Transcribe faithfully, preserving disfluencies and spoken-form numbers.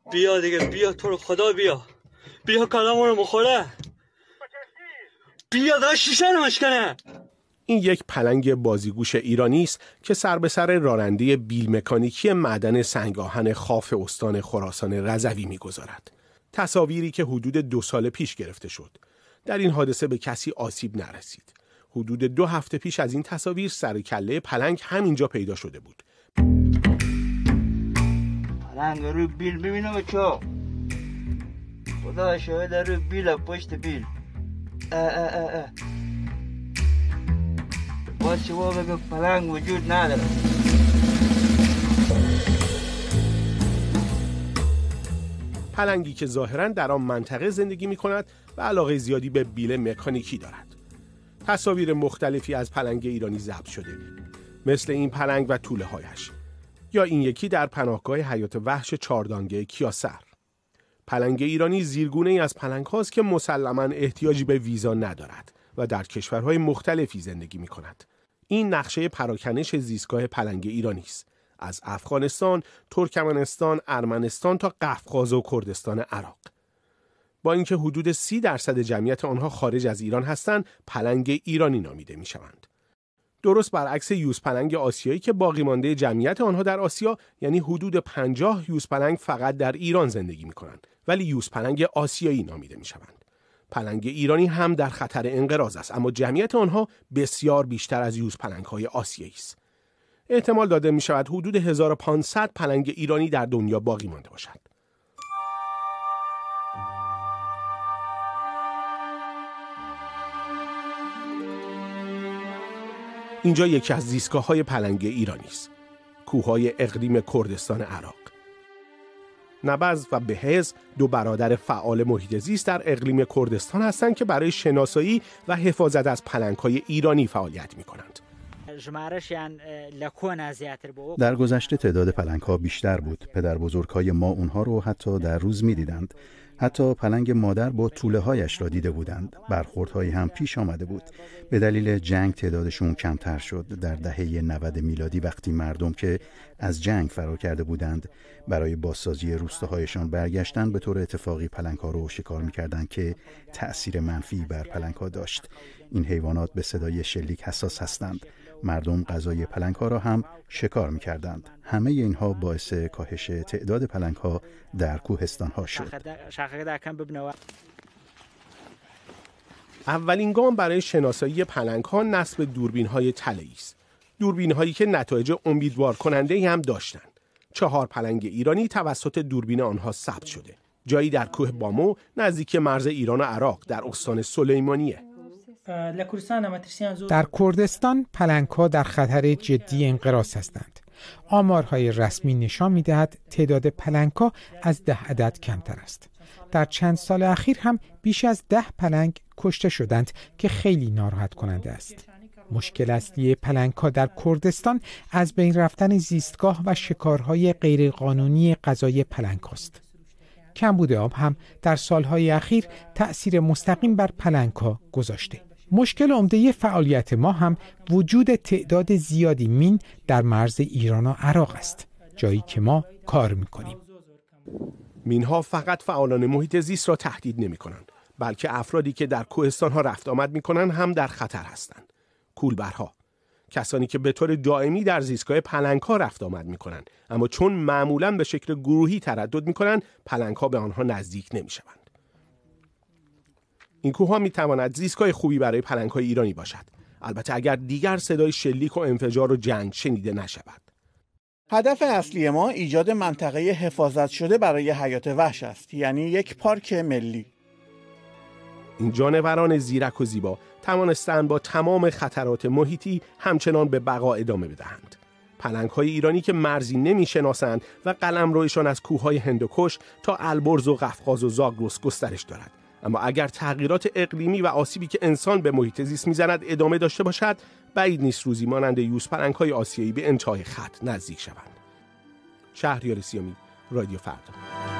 بیا دیگه، بیا تو رو خدا، بیا بیا کلامو رو مخوره، بیا داشت شیشه نمش کنه. این یک پلنگ بازیگوش ایرانی است که سر به سر راننده بیل مکانیکی معدن سنگاهن خاف استان خراسان رضوی می‌گذارد. تصاویری که حدود دو سال پیش گرفته شد. در این حادثه به کسی آسیب نرسید. حدود دو هفته پیش از این تصاویر سر کله پلنگ همینجا پیدا شده بود. پلنگ روی بیل ببینه بچه، خدا شاهد روی بیل، پشت بیل. اه اه اه اه. باز شما بگه پلنگ وجود نداره. پلنگی که ظاهراً در آن منطقه زندگی می کند و علاقه زیادی به بیل مکانیکی دارد. تصاویر مختلفی از پلنگ ایرانی ضبط شده، مثل این پلنگ و توله هایش، یا این یکی در پناهگاه حیات وحش چاردانگه کیاسر. پلنگ ایرانی زیرگونه ای از پلنگ هاست که مسلماً احتیاجی به ویزا ندارد و در کشورهای مختلفی زندگی می کند. این نقشه پراکنش زیستگاه پلنگ ایرانی است. از افغانستان، ترکمنستان، ارمنستان تا قفقاز و کردستان عراق. با اینکه حدود سی درصد جمعیت آنها خارج از ایران هستند، پلنگ ایرانی نامیده می شوند. درست برعکس یوز پلنگ آسیایی که باقی مانده جمعیت آنها در آسیا، یعنی حدود پنجاه یوز پلنگ فقط در ایران زندگی می کنند، ولی یوز پلنگ آسیایی نامیده می شوند. پلنگ ایرانی هم در خطر انقراض است، اما جمعیت آنها بسیار بیشتر از یوز پلنگ های آسیایی است. احتمال داده می شود حدود هزار و پانصد پلنگ ایرانی در دنیا باقی مانده باشد. اینجا یکی از زیستگاه‌های پلنگ ایرانی است. کوههای اقلیم کردستان عراق. نبز و بهز دو برادر فعال محیط زیست در اقلیم کردستان هستند که برای شناسایی و حفاظت از پلنگ‌های ایرانی فعالیت می‌کنند. در گذشته تعداد پلنگ‌ها بیشتر بود. پدر بزرگ‌های ما اونها رو حتی در روز می‌دیدند. حتی پلنگ مادر با توله‌هایش را دیده بودند. برخوردهایی هم پیش آمده بود. به دلیل جنگ تعدادشون کمتر شد. در دهه نود میلادی وقتی مردم که از جنگ فرار کرده بودند برای بازسازی روستاهایشان برگشتند، به طور اتفاقی پلنگ‌ها رو شکار می‌کردند که تأثیر منفی بر پلنگ‌ها داشت. این حیوانات به صدای شلیک حساس هستند. مردم غذای پلنگ‌ها را هم شکار می‌کردند. همه اینها باعث کاهش تعداد پلنگ‌ها در کوهستان‌ها شد. اولین گام برای شناسایی پلنگ‌ها نصب دوربین‌های طلایی است. دوربین‌هایی که نتایج امیدوار کننده‌ای هم داشتند. چهار پلنگ ایرانی توسط دوربین آنها ثبت شده. جایی در کوه بامو نزدیک مرز ایران و عراق در استان سلیمانیه. در کردستان پلنگ‌ها در خطر جدی انقراض هستند. آمارهای رسمی نشان می‌دهد تعداد پلنگ‌ها از ده عدد کمتر است. در چند سال اخیر هم بیش از ده پلنگ کشته شدند که خیلی ناراحت کننده است. مشکل اصلی پلنگ‌ها در کردستان از بین رفتن زیستگاه و شکارهای غیرقانونی غذای پلنگ است. کمبود آب هم در سالهای اخیر تأثیر مستقیم بر پلنگ‌ها گذاشته. مشکل عمده فعالیت ما هم وجود تعداد زیادی مین در مرز ایران و عراق است، جایی که ما کار می‌کنیم. مین‌ها فقط فعالان محیط زیست را تهدید نمی‌کنند، بلکه افرادی که در کوهستان‌ها رفت آمد می‌کنند هم در خطر هستند. کولبرها، کسانی که به طور دائمی در زیستگاه پلنگ‌ها رفت آمد می‌کنند، اما چون معمولاً به شکل گروهی تردد می‌کنند، پلنگ‌ها به آنها نزدیک نمی‌شوند. این کوه‌ها می‌تواند زیستگاه خوبی برای پلنگ‌های ایرانی باشد، البته اگر دیگر صدای شلیک و انفجار و جنگ شنیده نشود. هدف اصلی ما ایجاد منطقه حفاظت شده برای حیات وحش است، یعنی یک پارک ملی. این جانوران زیرک و زیبا توانستند با تمام خطرات محیطی همچنان به بقا ادامه بدهند. پلنگ‌های ایرانی که مرزی نمی‌شناسند و قلمرویشان از کوه‌های هندوکش تا البرز و قفقاز و زاگرس گسترش دارد. اما اگر تغییرات اقلیمی و آسیبی که انسان به محیط زیست می‌زند ادامه داشته باشد، بعید نیست روزی مانند یوز پلنگ‌های آسیایی به انتهای خط نزدیک شوند. شهریار سیامی، رادیو فردا.